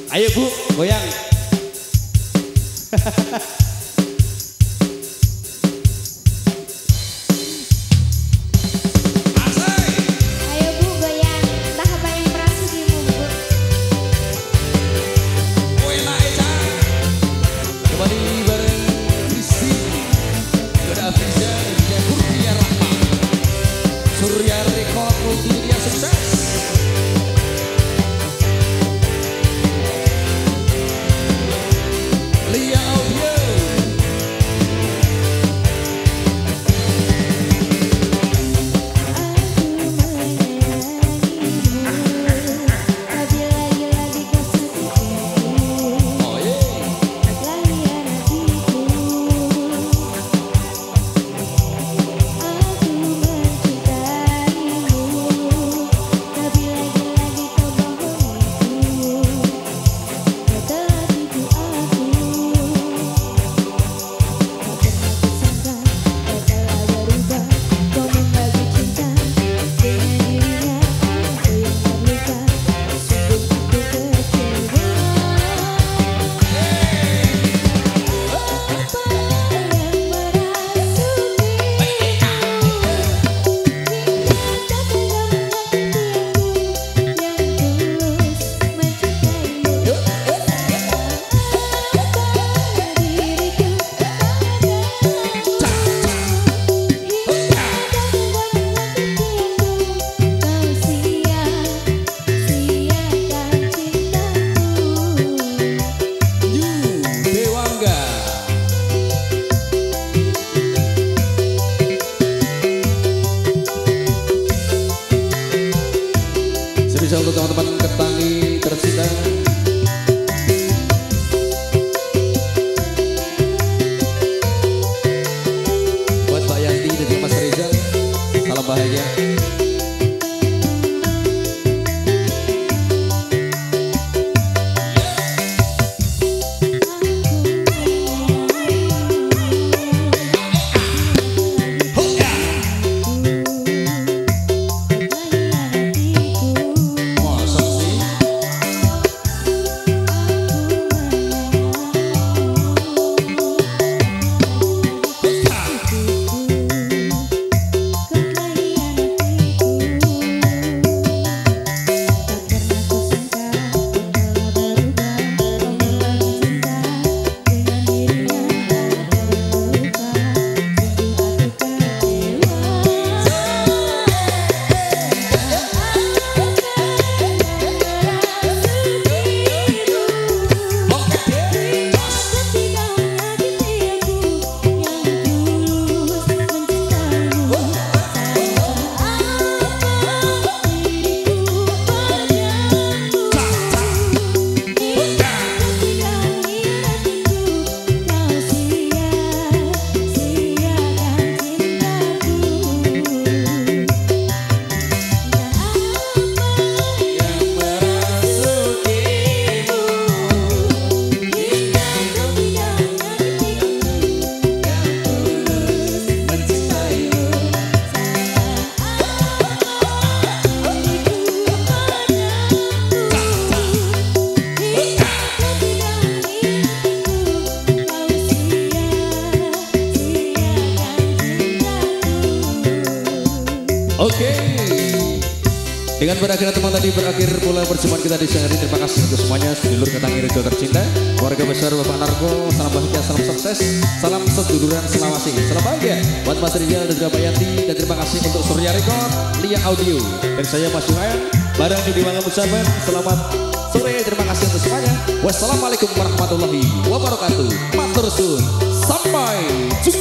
Ayo Bu, goyang. Bisa untuk teman-teman Ketangi tercinta. Buat Mbak Yanti dan Mas Rizal, salam bahagia. Oke, dengan berakhirnya teman tadi berakhir pula perjumpaan kita di siang hari. Terima kasih untuk semuanya, sedulur Ketangi Rejo tercinta, keluarga besar Bapak Narko, salam bahagia, salam sukses, salam seduluran Selawasi, salam bahagia buat Mas Rizal dan juga Mbak Yanti, dan terima kasih untuk Surya Record, Lia Audio, dan saya Mas Yuhayan, barang di Bangga Musaban. Selamat sore, terima kasih untuk semuanya. Wassalamualaikum warahmatullahi wabarakatuh. Matur suwun, sampai jumpa.